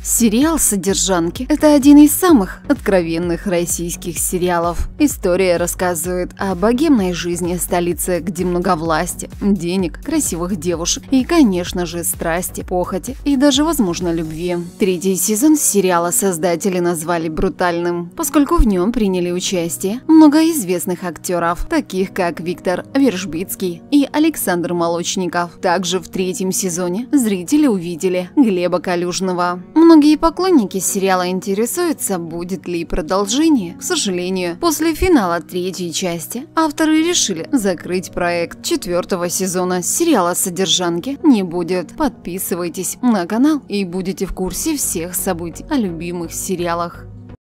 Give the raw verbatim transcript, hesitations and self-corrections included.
Сериал «Содержанки» — это один из самых откровенных российских сериалов. История рассказывает о богемной жизни столицы, где много власти, денег, красивых девушек и, конечно же, страсти, похоти и даже, возможно, любви. Третий сезон сериала создатели назвали брутальным, поскольку в нем приняли участие много известных актеров, таких как Виктор Вержбицкий и Александр Молочников. Также в третьем сезоне зрители увидели Глеба Калюжного. Многие поклонники сериала интересуются, будет ли продолжение. К сожалению, после финала третьей части авторы решили закрыть проект. Четвертого сезона сериала «Содержанки» не будет. Подписывайтесь на канал и будете в курсе всех событий о любимых сериалах.